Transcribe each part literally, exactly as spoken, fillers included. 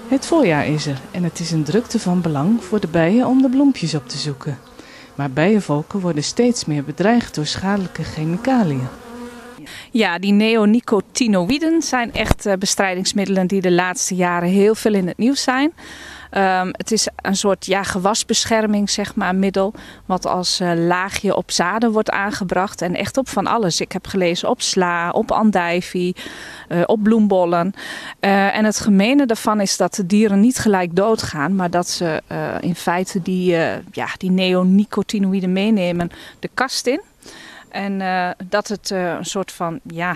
Het voorjaar is er en het is een drukte van belang voor de bijen om de bloempjes op te zoeken. Maar bijenvolken worden steeds meer bedreigd door schadelijke chemicaliën. Ja, die neonicotinoïden zijn echt uh, bestrijdingsmiddelen die de laatste jaren heel veel in het nieuws zijn. Um, het is een soort ja, gewasbescherming, zeg maar, middel wat als uh, laagje op zaden wordt aangebracht en echt op van alles. Ik heb gelezen op sla, op andijvie, uh, op bloembollen. Uh, en het gemene daarvan is dat de dieren niet gelijk doodgaan, maar dat ze uh, in feite die, uh, ja, die neonicotinoïden meenemen de kast in. En uh, dat het uh, een soort van ja,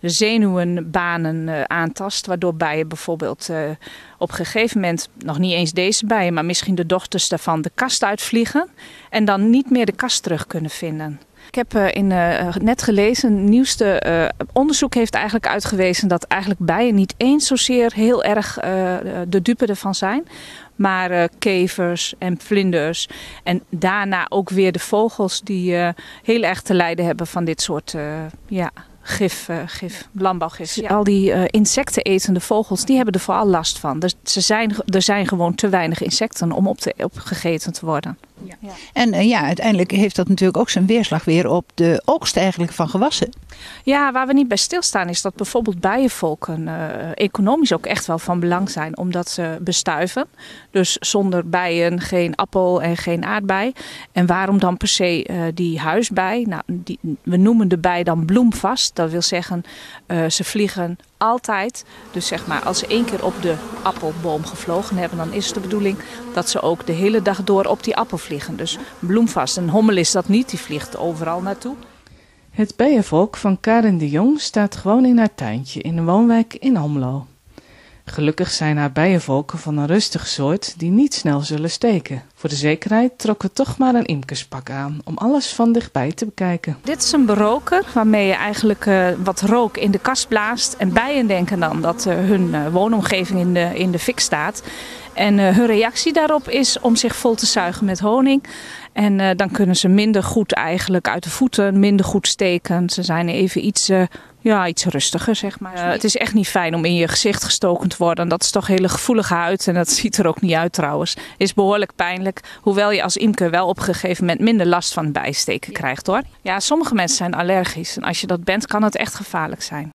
zenuwenbanen uh, aantast. Waardoor bijen bijvoorbeeld uh, op een gegeven moment, nog niet eens deze bijen, maar misschien de dochters daarvan de kast uitvliegen. En dan niet meer de kast terug kunnen vinden. Ik heb uh, in, uh, net gelezen, het nieuwste uh, onderzoek heeft eigenlijk uitgewezen dat eigenlijk bijen niet eens zozeer heel erg uh, de dupe ervan zijn. Maar uh, kevers en vlinders en daarna ook weer de vogels die uh, heel erg te lijden hebben van dit soort uh, ja, gif, uh, gif, landbouwgif. Ja. Al die uh, insectenetende vogels, die hebben er vooral last van. Dus ze zijn, er zijn gewoon te weinig insecten om op, te, op gegeten te worden. Ja. Ja. En uh, ja, uiteindelijk heeft dat natuurlijk ook zijn weerslag weer op de oogst eigenlijk van gewassen. Ja, waar we niet bij stilstaan is dat bijvoorbeeld bijenvolken uh, economisch ook echt wel van belang zijn. Omdat ze bestuiven. Dus zonder bijen geen appel en geen aardbei. En waarom dan per se uh, die huisbij? Nou, die, we noemen de bij dan bloemvast. Dat wil zeggen, uh, ze vliegen altijd. Dus zeg maar, als ze één keer op de appelboom gevlogen hebben, dan is het de bedoeling dat ze ook de hele dag door op die appel vliegen. Dus bloemvast. Een hommel is dat niet, die vliegt overal naartoe. Het bijenvolk van Karen de Jong staat gewoon in haar tuintje in een woonwijk in Almelo. Gelukkig zijn haar bijenvolken van een rustig soort die niet snel zullen steken. Voor de zekerheid trok we toch maar een imkerspak aan om alles van dichtbij te bekijken. Dit is een beroker waarmee je eigenlijk uh, wat rook in de kast blaast. En bijen denken dan dat uh, hun uh, woonomgeving in de, in de fik staat. En uh, hun reactie daarop is om zich vol te zuigen met honing. En uh, dan kunnen ze minder goed eigenlijk uit de voeten, minder goed steken. Ze zijn even iets, uh, ja, iets rustiger, zeg maar. Uh, het is echt niet fijn om in je gezicht gestoken te worden. Dat is toch hele gevoelige huid en dat ziet er ook niet uit trouwens. Is behoorlijk pijnlijk. Hoewel je als imker wel op een gegeven moment minder last van bijsteken krijgt hoor. Ja, sommige mensen zijn allergisch. En als je dat bent, kan het echt gevaarlijk zijn.